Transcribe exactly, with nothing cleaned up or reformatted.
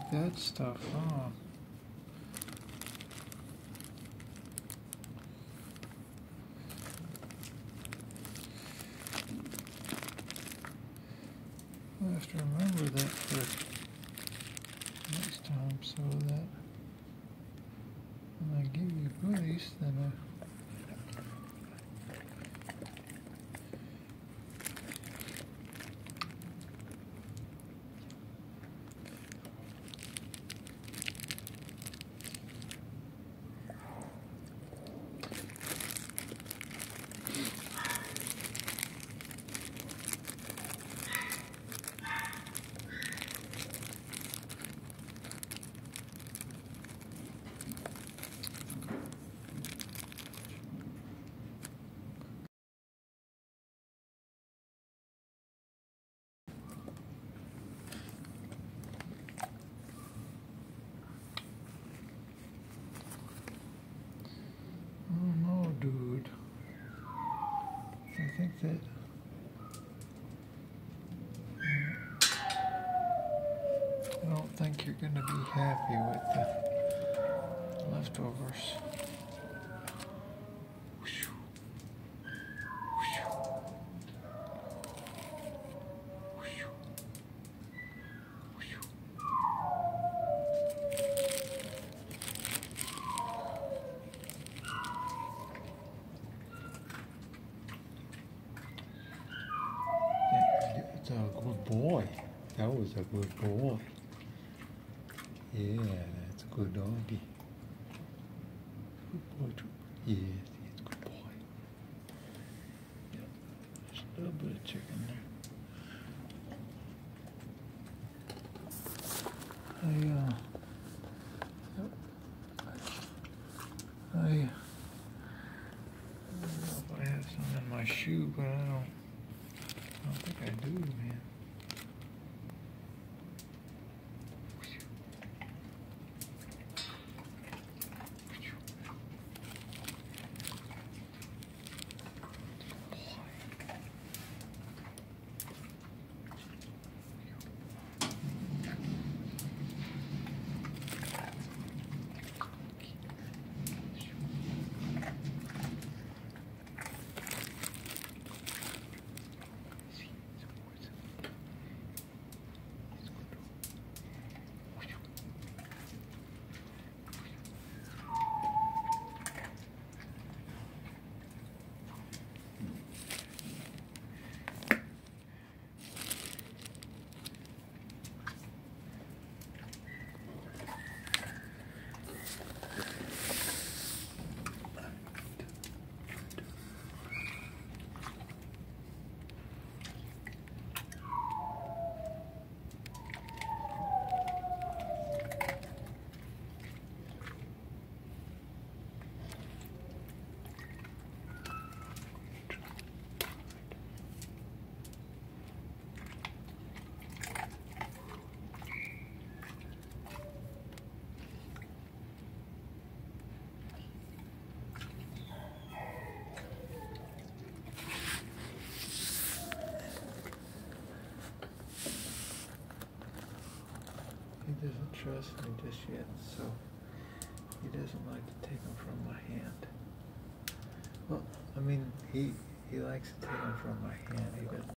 that stuff, huh? I have to remember that for next time, so that when I give you goodies, then I dude. I think that I don't think you're going to be happy with the leftovers. A good boy. That was a good boy. Yeah, that's a good doggy. Good boy too. Yes, he's a good boy. Yeah, there's a little bit of chicken there. I uh, I, I don't know if I have some in my shoe, but I don't. I don't think I do, man. He doesn't trust me just yet, so he doesn't like to take them from my hand. Well, I mean, he he likes to take them from my hand. He doesn't.